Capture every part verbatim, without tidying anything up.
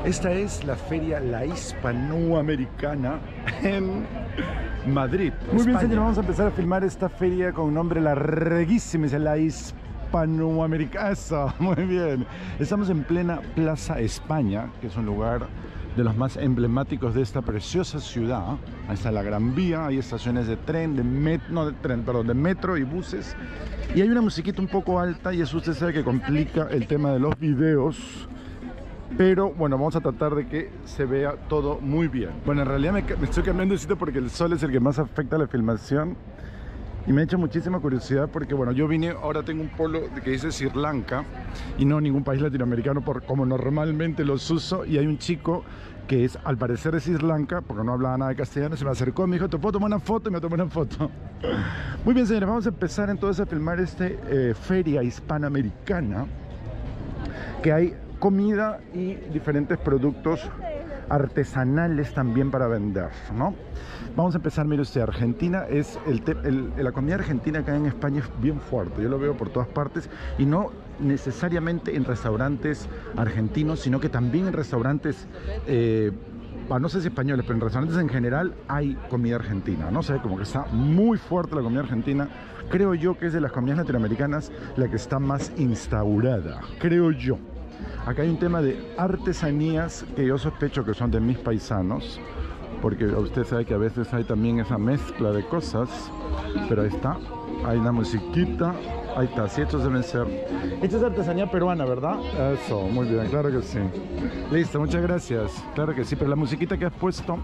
Esta es la feria La Hispanoamericana en Madrid, Muy bien, señor, vamos a empezar a filmar esta feria con nombre larguísimo, es la Hispanoamericana. Eso, muy bien. Estamos en plena Plaza España, que es un lugar de los más emblemáticos de esta preciosa ciudad. Ahí está la Gran Vía, hay estaciones de tren, de metro, no de tren, perdón, de metro y buses. Y hay una musiquita un poco alta y eso usted sabe que complica el tema de los videos. Pero bueno, vamos a tratar de que se vea todo muy bien. Bueno, en realidad me, me estoy cambiando de sitio porque el sol es el que más afecta a la filmación. Y me ha hecho muchísima curiosidad porque, bueno, yo vine, ahora tengo un polo que dice Sri Lanka y no ningún país latinoamericano por como normalmente los uso. Y hay un chico que es, al parecer, de Sri Lanka, porque no hablaba nada de castellano, se me acercó, me dijo, ¿te puedo tomar una foto? Y me tomé una foto. Muy bien, señores, vamos a empezar entonces a filmar este eh, feria hispanoamericana, que hay comida y diferentes productos artesanales también para vender, ¿no? Vamos a empezar, mire usted, Argentina es el, el la comida argentina acá en España es bien fuerte, yo lo veo por todas partes y no necesariamente en restaurantes argentinos, sino que también en restaurantes, eh, no sé si españoles, pero en restaurantes en general hay comida argentina, no sé, como que está muy fuerte la comida argentina. Creo yo que es de las comidas latinoamericanas la que está más instaurada, creo yo. Acá hay un tema de artesanías que yo sospecho que son de mis paisanos, porque usted sabe que a veces hay también esa mezcla de cosas, pero ahí está, hay una musiquita, ahí está, sí, estos deben ser. Esta es artesanía peruana, ¿verdad? Eso, muy bien, claro que sí. Listo, muchas gracias, claro que sí, pero la musiquita que has puesto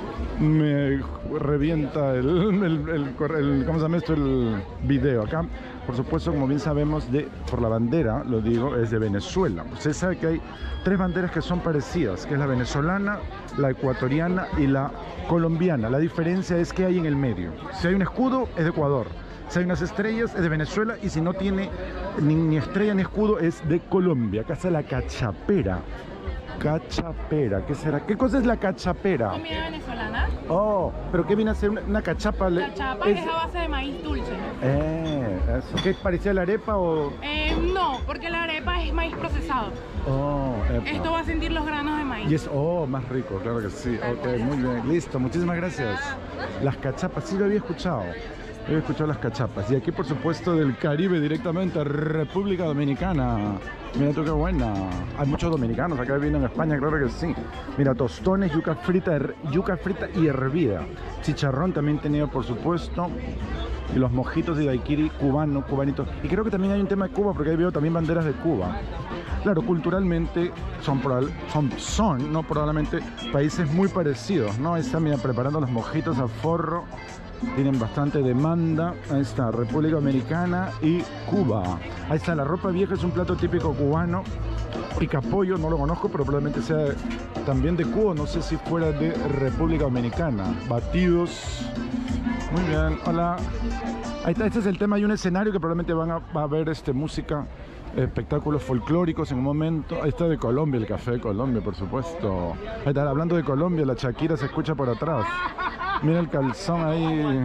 me revienta el, el, el, el, el ¿cómo se llama esto? El video. Acá, por supuesto, como bien sabemos, de, por la bandera, lo digo, es de Venezuela. Usted sabe que hay tres banderas que son parecidas, que es la venezolana, la ecuatoriana y la colombiana. La diferencia es que hay en el medio. Si hay un escudo, es de Ecuador. Si hay unas estrellas, es de Venezuela. Y si no tiene ni, ni estrella ni escudo, es de Colombia. Acá está la cachapera. Cachapera, ¿qué será? ¿Qué cosa es la cachapera? Comida venezolana. Oh, ¿pero qué viene a ser una, una cachapa? Cachapa es... es a base de maíz dulce. Eh, eso. ¿Qué parecía la arepa o...? Eh, no, porque la arepa es maíz procesado. Oh, epa. Esto va a sentir los granos de maíz. Y es, oh, más rico, claro que sí. Ok, muy bien, listo, muchísimas gracias. Las cachapas, sí lo había escuchado. He escuchado las cachapas. Y aquí, por supuesto, del Caribe directamente, República Dominicana. Mira tú qué buena. Hay muchos dominicanos acá viviendo en España, claro que sí. Mira, tostones, yuca frita, yuca frita y hervida. Chicharrón también tenido, por supuesto. Y los mojitos de daiquiri cubano, cubanitos. Y creo que también hay un tema de Cuba, porque ahí veo también banderas de Cuba. Claro, culturalmente son, son, son no probablemente, países muy parecidos, ¿no? Ahí están, mira, preparando los mojitos a forro. Tienen bastante demanda. Ahí está, República Dominicana y Cuba. Ahí está, la ropa vieja es un plato típico cubano. Picapollo, no lo conozco, pero probablemente sea también de Cuba. No sé si fuera de República Dominicana. Batidos. Muy bien, hola. Ahí está, este es el tema. Hay un escenario que probablemente van a, va a ver este, música, espectáculos folclóricos en un momento. Ahí está de Colombia, el café de Colombia, por supuesto. Ahí está, hablando de Colombia, la Shakira se escucha por atrás. Mira el calzón ahí.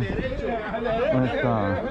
Ahí está.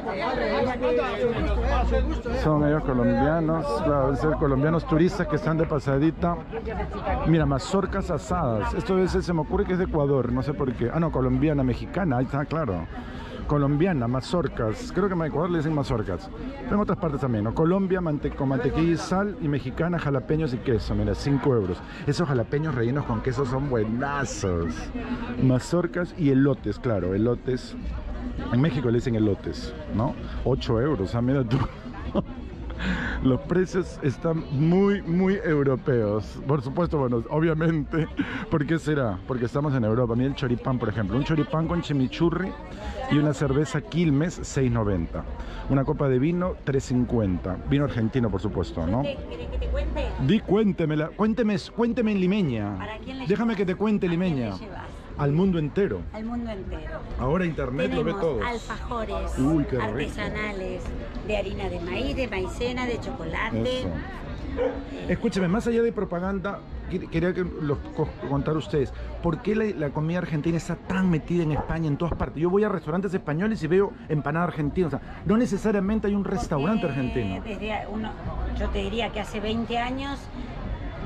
Son ellos colombianos, claro, deben ser colombianos turistas que están de pasadita. Mira, mazorcas asadas. Esto debe ser, se me ocurre que es de Ecuador, no sé por qué. Ah, no, colombiana, mexicana, ahí está, claro. Colombiana, mazorcas. Creo que en Ecuador le dicen mazorcas. Pero en otras partes también, ¿no? Colombia, mante con mantequilla y sal. Y mexicana, jalapeños y queso. Mira, cinco euros. Esos jalapeños rellenos con queso son buenazos. Mazorcas y elotes, claro, elotes. En México le dicen elotes, ¿no? ocho euros, ah, mira tú. Los precios están muy, muy europeos. Por supuesto, bueno, obviamente. ¿Por qué será? Porque estamos en Europa. Mira el choripán, por ejemplo. Un choripán con chimichurri y una cerveza Quilmes, seis noventa. Una copa de vino, tres cincuenta. Vino argentino, por supuesto, ¿no? ¿Quieres que te cuente? Di, cuéntemela. Cuénteme, cuénteme en limeña. ¿Para quién le Déjame llevas? que te cuente ¿A quién limeña. le llevas? Al mundo entero. Al mundo entero. Ahora internet lo ve Tenemos todo. alfajores Uy, qué rico. artesanales de harina de maíz, de maicena, de chocolate. Eso. Escúcheme, más allá de propaganda, quería que los contar ustedes, ¿por qué la, la comida argentina está tan metida en España en todas partes? Yo voy a restaurantes españoles y veo empanada argentina, o sea, no necesariamente hay un restaurante Porque argentino. Desde uno, yo te diría que hace veinte años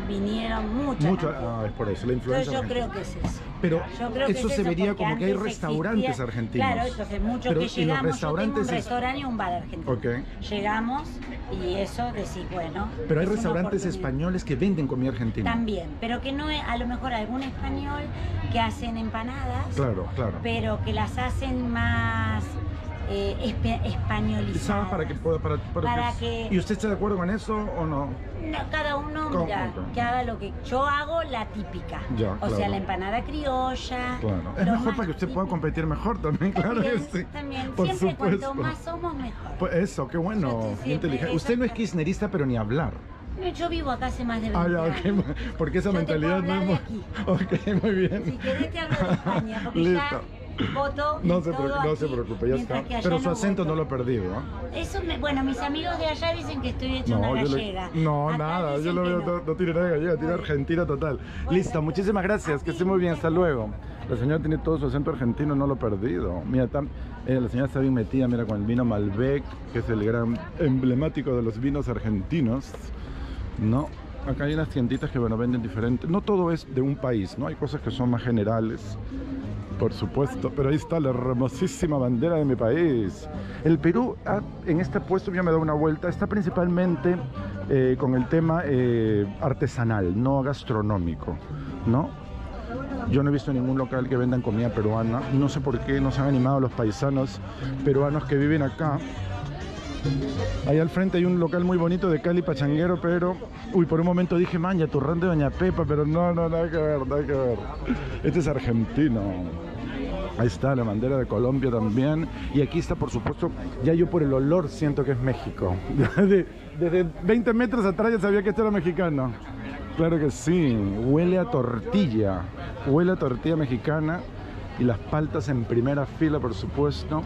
vinieron muchos. Mucho, ah, es por eso, la influencia Entonces yo argentina. creo que es eso. Pero Yo creo que eso es se eso, vería porque como que hay antes restaurantes existía- argentinos. Claro, entonces muchos Pero, que ¿y los llegamos, yo tengo restaurantes un es- restaurante y un bar argentino. Ok. Llegamos y eso decís, bueno. Pero hay es una restaurantes oportunidad. españoles que venden comida argentina. También, pero que no es, a lo mejor algún español que hacen empanadas, Claro, claro. pero que las hacen más eh, espe- españolizadas. ¿Sabes para que pueda para, para Para que- que- ¿Y usted está de acuerdo con eso o no? No, cada uno, ¿Cómo? mira, Ok. que haga lo que... Yo hago la típica. Ya, o claro. sea, la empanada criolla. Claro. Es lo mejor más para que usted pueda típico. competir mejor también, claro que También, sí. también. Por Siempre supuesto. cuanto más somos, mejor. Pues eso, qué bueno, Yo estoy muy siempre- inteligente. Usted no es exacto. kirchnerista, pero ni hablar. No, yo vivo acá hace más de Ah, veinte ya, años. ok, porque esa Yo te mentalidad puedo no hablar es de muy... Ok, muy bien. Si querés te hablo de España, porque Listo. ya voto y No se, todo preocupe, no se aquí, preocupe, ya mientras está. que allá Pero su acento voto. no lo he perdido, ¿no? Eso me, bueno, mis amigos de allá dicen que estoy hecha una yo le- gallega. no, Acá nada, yo dicen lo que veo, no. no, no tiene nada de gallega, tiene argentina total. Listo, muchísimas gracias, que esté muy bien, hasta luego. La señora tiene todo su acento argentino, no lo he perdido. Mira, tan, eh, la señora está bien metida, mira, con el vino Malbec, que es el gran emblemático de los vinos argentinos. No, acá hay unas tienditas que, bueno, venden diferentes. No todo es de un país, ¿no? Hay cosas que son más generales. Por supuesto, pero ahí está la hermosísima bandera de mi país. El Perú, ah, en este puesto ya me da una vuelta, está principalmente eh, con el tema eh, artesanal, no gastronómico, ¿no? Yo no he visto ningún local que vendan comida peruana, no sé por qué no se han animado los paisanos peruanos que viven acá. Ahí al frente hay un local muy bonito de Cali Pachanguero, pero... Uy, por un momento dije, man, ya turrón de Doña Pepa, pero no, no, nada que ver, nada que ver. Este es argentino. Ahí está la bandera de Colombia también. Y aquí está, por supuesto, ya yo por el olor siento que es México. Desde, desde veinte metros atrás ya sabía que esto era mexicano. Claro que sí, huele a tortilla. Huele a tortilla mexicana. Y las paltas en primera fila, por supuesto.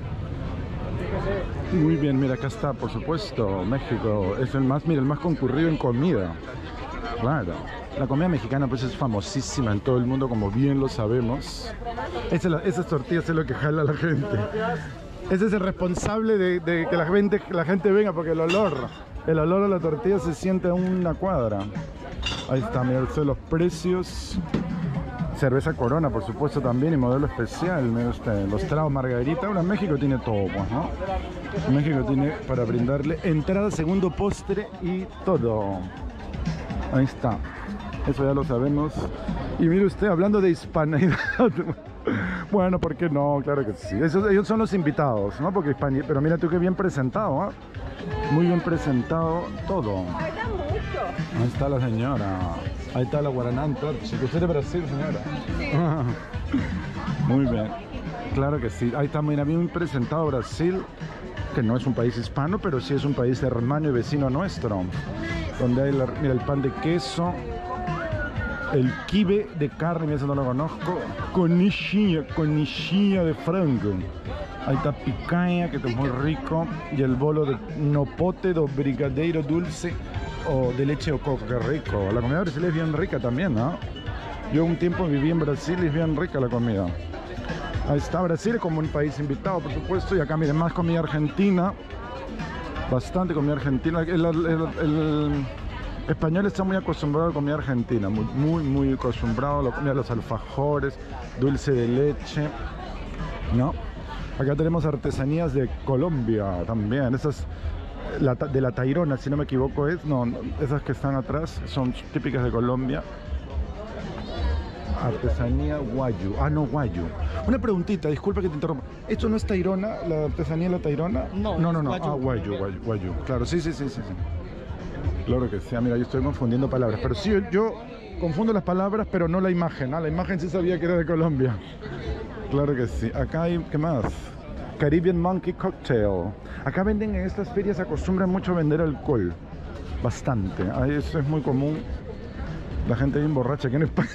Muy bien, mira, acá está, por supuesto, México. Es el más, mira, el más concurrido en comida. Claro. La comida mexicana pues es famosísima en todo el mundo, como bien lo sabemos. Esa, la- esas tortillas es lo que jala a la gente. Ese es el responsable de, de que la gente, la gente venga, porque el olor, el olor a la tortilla se siente a una cuadra. Ahí está, mira usted los precios. Cerveza Corona, por supuesto, también, y modelo especial. Mira usted, los tragos Margarita. Ahora México tiene todo, pues, ¿no? México tiene para brindarle entrada, segundo postre y todo. Ahí está. Eso ya lo sabemos. Y mire usted, hablando de hispanidad. Bueno, ¿por qué no? Claro que sí. Esos, ellos son los invitados, ¿no? Porque hispanidad. Pero mira tú qué bien presentado, ¿ah? Muy bien presentado todo. Ahí está la señora. Ahí está la guarananta. Si usted es de Brasil, señora. Muy bien. Claro que sí. Ahí está, mira, bien presentado Brasil, que no es un país hispano, pero sí es un país hermano y vecino nuestro. Donde hay la- mira, el pan de queso, el quibe de carne, mira, eso no lo conozco. Conichinha, conichinha de frango. Ahí está picanha, que es muy rico. Y el bolo de nopote do brigadeiro dulce o de leche o coco, que rico. La comida brasileña es bien rica también, ¿no? Yo un tiempo viví en Brasil y es bien rica la comida. Ahí está Brasil como un país invitado, por supuesto. Y acá miren, más comida argentina. Bastante comida argentina. El, el- el- el español está muy acostumbrado a comida argentina. Muy, muy, muy acostumbrado a la comida, los alfajores, dulce de leche, ¿no? Acá tenemos artesanías de Colombia también. Esas la ta- de la Tairona, si no me equivoco, es. No, no, esas que están atrás son típicas de Colombia. Artesanía guayu. Ah, no, guayu. Una preguntita, disculpa que te interrumpa. ¿Esto no es Tairona, la artesanía de la Tairona? No, no, no. es no. guayu. Ah, guayu, guayu, guayu. Claro, sí, sí, sí, sí, sí. Claro que sí. Ah, mira, yo estoy confundiendo palabras. Pero sí, yo confundo las palabras, pero no la imagen. Ah, la imagen sí sabía que era de Colombia. Claro que sí. Acá hay, ¿qué más? Caribbean Monkey Cocktail. Acá venden, en estas ferias acostumbran mucho a vender alcohol. Bastante. Ahí eso es muy común. La gente bien borracha aquí en España.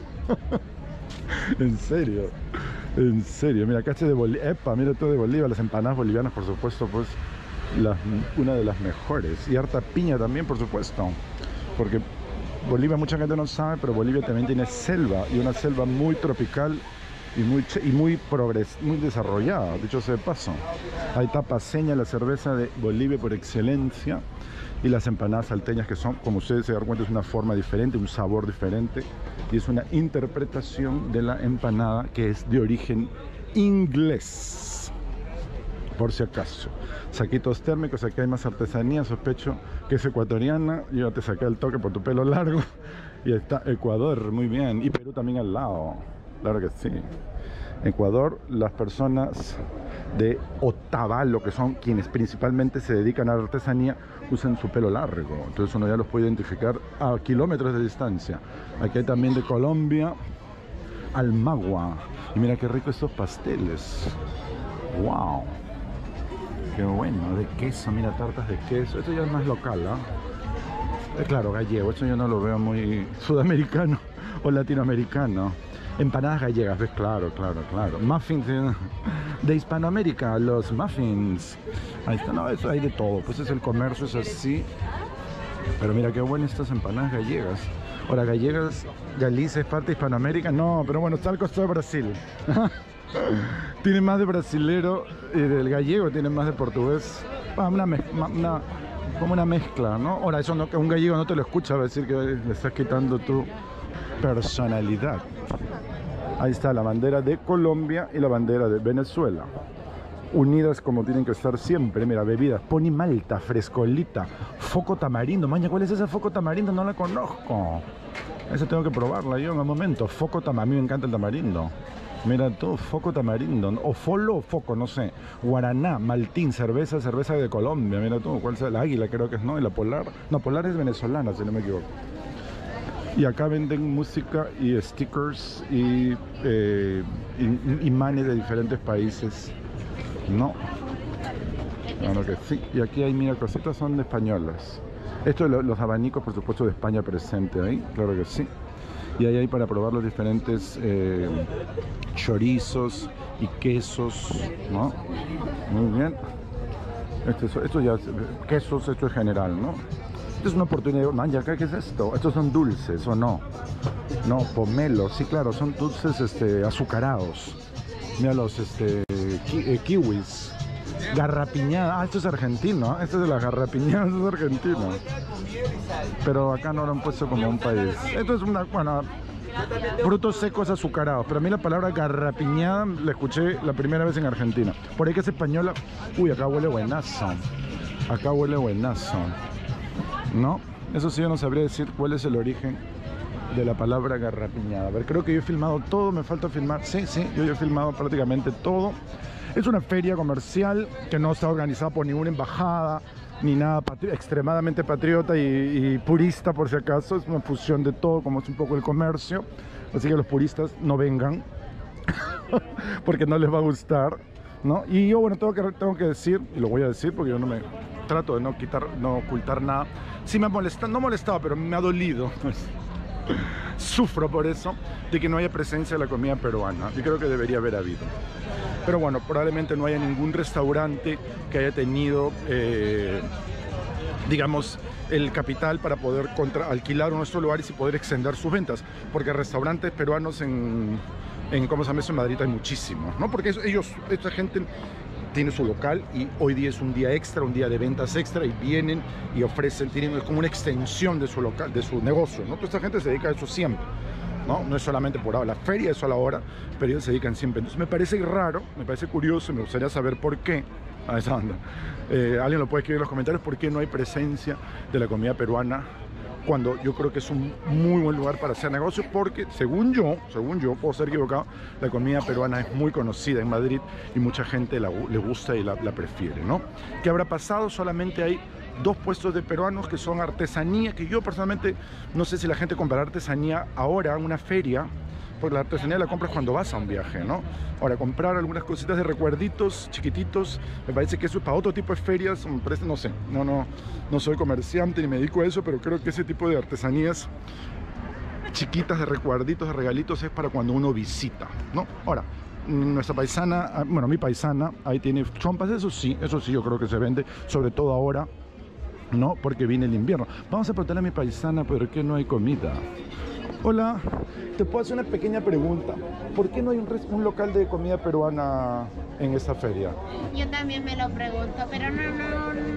En serio. En serio. Mira, acá este de Bolivia. Epa, mira todo de Bolivia. Las empanadas bolivianas, por supuesto, pues las, una de las mejores. Y harta piña también, por supuesto. Porque Bolivia, mucha gente no sabe, pero Bolivia también tiene selva. Y una selva muy tropical y muy, ch- y muy, progres muy desarrollada, dicho sea de paso. Ahí está Paceña, la cerveza de Bolivia por excelencia. y las empanadas salteñas, que son, como ustedes se dan cuenta, es una forma diferente, un sabor diferente, y es una interpretación de la empanada que es de origen inglés, por si acaso. Saquitos térmicos, aquí hay más artesanía, sospecho que es ecuatoriana. Yo ya te saqué el toque por tu pelo largo. Y está Ecuador, muy bien, y Perú también al lado, claro que sí. Ecuador, las personas de Otavalo, que son quienes principalmente se dedican a la artesanía, usan su pelo largo, entonces uno ya los puede identificar a kilómetros de distancia. Aquí hay también de Colombia, Almagua, y mira qué rico estos pasteles, wow, qué bueno, de queso, mira, tartas de queso, esto ya es más local, ¿ah? ¿eh? Claro, gallego, esto yo no lo veo muy sudamericano o latinoamericano. Empanadas gallegas, ¿ves? Claro, claro, claro. Muffins de Hispanoamérica, los muffins. Ahí está, no, eso hay de todo. Pues es el comercio, es así. Pero mira qué buenas estas empanadas gallegas. Ahora, gallegas, Galicia es parte de Hispanoamérica. No, pero bueno, está al costado de Brasil. Tiene más de brasilero y del gallego, tiene más de portugués. Ah, una, una, como una mezcla, ¿no? Ahora, eso no, que un gallego no te lo escucha, va a decir que le estás quitando tu personalidad. Ahí está la bandera de Colombia y la bandera de Venezuela, unidas como tienen que estar siempre. Mira, bebidas, poni malta, frescolita, foco tamarindo. Maña, ¿cuál es esa foco tamarindo? No la conozco. Esa tengo que probarla yo en un momento. Foco tamarindo, a mí me encanta el tamarindo. Mira tú, foco tamarindo, o folo o foco, no sé. Guaraná, maltín, cerveza, cerveza de Colombia. Mira tú, ¿cuál es? La águila creo que es, ¿no? Y la polar, no, polar es venezolana, si no me equivoco. Y acá venden música y stickers y eh, imanes de diferentes países, ¿no? Claro que sí. Y aquí hay, mira, cositas son de españolas. Esto de los abanicos, por supuesto, de España presente ahí, claro que sí. Y ahí hay para probar los diferentes eh, chorizos y quesos, ¿no? Muy bien. Esto, esto ya, quesos, esto es general, ¿no? Esto es una oportunidad. Man, ¿ya qué es esto? ¿Estos son dulces o no? No, pomelos, sí, claro, son dulces este, azucarados. Mira los este, ki, eh, kiwis. Garrapiñada. Ah, esto es argentino, ¿eh? Esto es de la garrapiñada, esto es argentino. Pero acá no lo han puesto como un país. Esto es una, bueno, frutos secos azucarados. Pero a mí la palabra garrapiñada la escuché la primera vez en Argentina. Por ahí que es española. Uy, acá huele buenazo. Acá huele buenazo. ¿No? Eso sí, yo no sabría decir cuál es el origen de la palabra garrapiñada. A ver, creo que yo he filmado todo, me falta filmar. Sí, sí, yo he filmado prácticamente todo. Es una feria comercial que no está organizada por ninguna embajada, ni nada patri extremadamente patriota y, y purista, por si acaso. Es una fusión de todo, como es un poco el comercio. Así que los puristas no vengan, porque no les va a gustar, ¿no? Y yo, bueno, tengo que, tengo que decir, y lo voy a decir porque yo no me trato de no quitar, no ocultar nada. Sí me ha molestado, no molestado, pero me ha dolido. Sufro por eso, de que no haya presencia de la comida peruana. Yo creo que debería haber habido. Pero bueno, probablemente no haya ningún restaurante que haya tenido, eh, digamos, el capital para poder contra alquilar nuestros lugares y poder extender sus ventas. Porque restaurantes peruanos en, en ¿cómo se llama eso? En Madrid hay muchísimos, ¿no? Porque ellos, esta gente tiene su local y hoy día es un día extra, un día de ventas extra, y vienen y ofrecen, tienen como una extensión de su local, de su negocio, ¿no? Toda esta gente se dedica a eso siempre, ¿no? No es solamente por ahora, la feria es solo ahora, pero ellos se dedican siempre. Entonces me parece raro, me parece curioso, me gustaría saber por qué. A esa onda. Eh, alguien lo puede escribir en los comentarios por qué no hay presencia de la comida peruana, cuando yo creo que es un muy buen lugar para hacer negocios, porque según yo, según yo, puedo ser equivocado, la comida peruana es muy conocida en Madrid y mucha gente la, le gusta y la, la prefiere, ¿no? ¿Qué habrá pasado? Solamente hay dos puestos de peruanos que son artesanía, que yo personalmente no sé si la gente comprará artesanía ahora en una feria, porque la artesanía la compras cuando vas a un viaje, ¿no? Ahora, comprar algunas cositas de recuerditos chiquititos, me parece que eso es para otro tipo de ferias, me parece, no sé, no, no, no soy comerciante ni me dedico a eso, pero creo que ese tipo de artesanías chiquitas de recuerditos, de regalitos, es para cuando uno visita, ¿no? Ahora, nuestra paisana, bueno, mi paisana, ahí tiene trompas, eso sí, eso sí yo creo que se vende, sobre todo ahora, ¿no? Porque viene el invierno. Vamos a preguntarle a mi paisana por qué no hay comida. Hola, te puedo hacer una pequeña pregunta. ¿Por qué no hay un, un local de comida peruana en esta feria? Yo también me lo pregunto, pero no, no,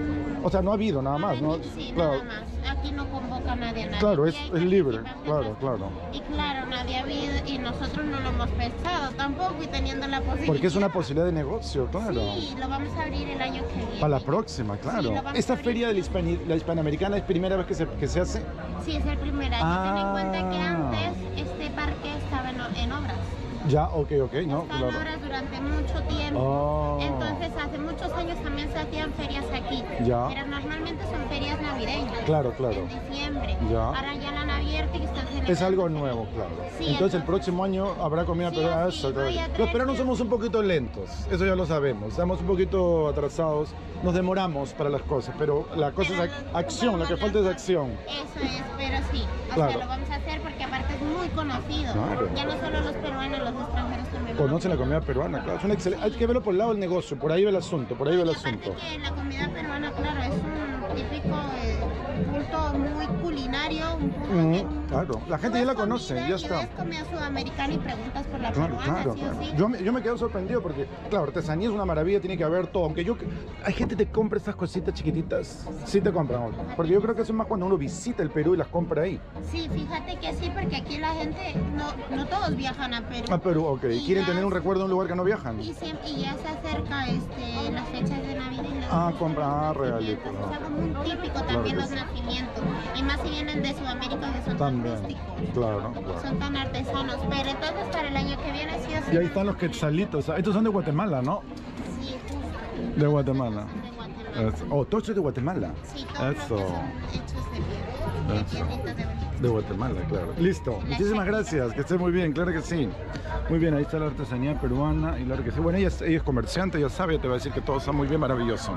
O sea, no ha habido nada más, ¿no? Sí, claro. nada más. Aquí no convoca a nadie a nadie. Claro, es, Aquí es hay libre, participantes. claro, claro. Y claro, nadie ha habido y nosotros no lo hemos pensado tampoco y teniendo la posibilidad. Porque es una posibilidad de negocio, claro. Sí, lo vamos a abrir el año que viene. Para la próxima, claro. Sí, lo vamos ¿Esta a abrir. feria de la, hispani- la hispanoamericana es primera vez que se, que se hace? Sí, es el primer año. Ah. Ten en cuenta que antes este parque estaba en, en obras. Ya, ok, ok, no, Está en claro. obras durante mucho tiempo. Oh. Entonces, hace muchos años también se hacían ferias aquí. Ya. Pero normalmente son ferias navideñas. Claro, claro. En diciembre. Ya. Ahora ya la han abierto y están celebrando. Es algo nuevo, claro. Sí, entonces, el entonces- próximo año habrá comida Sí, peruana. sí, Eso, claro. voy a Los traer- peruanos somos un poquito lentos, eso ya lo sabemos. Estamos un poquito atrasados, nos demoramos para las cosas, pero la cosa Pero es ac- acción, lo que vamos falta es a- acción. Eso es, pero sí. O Claro. sea, lo vamos a hacer porque aparte es muy conocido. Claro. Ya no solo los peruanos, los extranjeros también. Conocen la comida peruana, claro. Es una excelente. Hay que verlo por el lado del negocio, por ahí va el asunto, por ahí va el Y aparte asunto. que la comida peruana, claro, es un típico eh, punto muy culinario, un punto Mm, que claro, la gente ya tú la ves conoce, comida ya y está. ves comida sudamericana y preguntas por la Claro, peruana, claro, sí o claro. sí. Yo, me- yo me quedo sorprendido porque, claro, artesanía es una maravilla, tiene que haber todo. Aunque yo, hay gente que te compra estas cositas chiquititas, sí te compran. Porque yo creo que eso es más cuando uno visita el Perú y las compra ahí. Sí, fíjate que sí, porque aquí la gente, no, no todos viajan a Perú. Ah, Perú, ok. Y ¿Quieren ya tener un se- recuerdo de un lugar que no viajan? Y, siem- y ya se acerca este, las fechas de Navidad y las Ah, fechas compra, de ah, nacimientos. regalito, Es ah. algo muy típico Claro también que los sí. nacimientos. Y más si vienen de Sudamérica que son También. tan rústicos. Claro, claro. Son tan artesanos. Pero entonces para el año que viene sí o sí. Y ahí están los quetzalitos. Estos son de Guatemala, ¿no? Sí, justo. De Guatemala. De Guatemala. Es- Oh, todo esto es de Guatemala. Sí, todos los que Eso. son hechos de piedra. De Eso. piedritas de verdad. De Guatemala, claro. Listo. Muchísimas gracias. Que esté muy bien, claro que sí. Muy bien, ahí está la artesanía peruana y claro que sí. Bueno, ella es, ella es comerciante, ya sabe, te va a decir que todo está muy bien, maravilloso.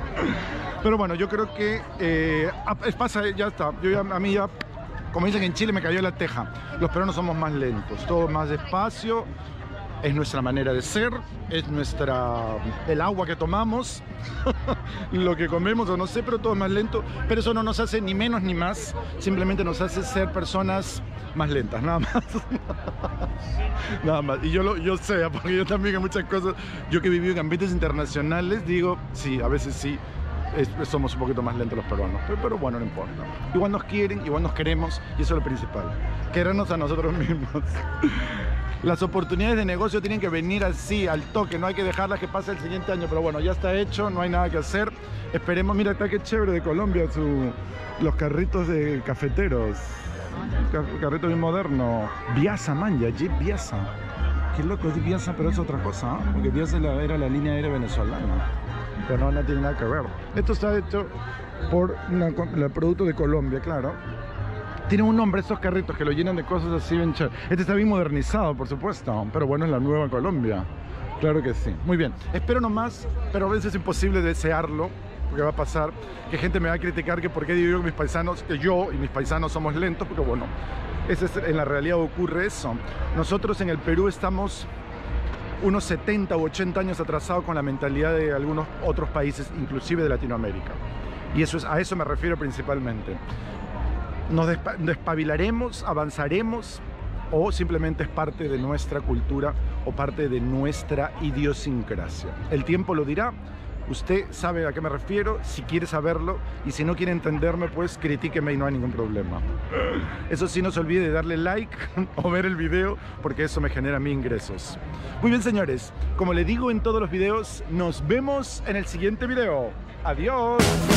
Pero bueno, yo creo que eh, ah, es- pasa, ya está. Yo ya, a mí ya, como dicen en Chile, me cayó la teja. Los peruanos somos más lentos, todo más despacio. Es nuestra manera de ser, es nuestra el agua que tomamos, lo que comemos o no sé, pero todo es más lento. Pero eso no nos hace ni menos ni más, simplemente nos hace ser personas más lentas, nada más. Nada más. Y yo lo yo sé, porque yo también en muchas cosas, yo que he vivido en ambientes internacionales, digo, sí, a veces sí. Es- somos un poquito más lentos los peruanos, pero, pero bueno, no importa. Igual nos quieren, igual nos queremos y eso es lo principal, querernos a nosotros mismos. Las oportunidades de negocio tienen que venir así, al toque, no hay que dejarlas que pase el siguiente año, pero bueno, ya está hecho, no hay nada que hacer. Esperemos, mira, está que chévere de Colombia, su, los carritos de cafeteros, Ca- carrito bien moderno. Biasa, man, ya, Jeep Biasa. Qué loco, es Biasa, pero es otra cosa, ¿ah? Porque Biasa era, era la línea aérea venezolana, pero no, no tiene nada que ver. Esto está hecho por una, el producto de Colombia, claro. Tienen un nombre estos carritos que lo llenan de cosas así bien chéveres. Este está bien modernizado, por supuesto, pero bueno, es la nueva Colombia. Claro que sí. Muy bien. Espero nomás, pero a veces es imposible desearlo, porque va a pasar que gente me va a criticar que por qué digo yo que mis paisanos, que yo y mis paisanos somos lentos, porque bueno, ese es, en la realidad ocurre eso. Nosotros en el Perú estamos unos setenta u ochenta años atrasados con la mentalidad de algunos otros países, inclusive de Latinoamérica. Y eso es, a eso me refiero principalmente. Nos despa- despabilaremos, avanzaremos, o simplemente es parte de nuestra cultura o parte de nuestra idiosincrasia. El tiempo lo dirá. Usted sabe a qué me refiero, si quiere saberlo, y si no quiere entenderme, pues critíqueme y no hay ningún problema. Eso sí, no se olvide de darle like o ver el video, porque eso me genera a mí ingresos. Muy bien, señores, como le digo en todos los videos, nos vemos en el siguiente video. ¡Adiós!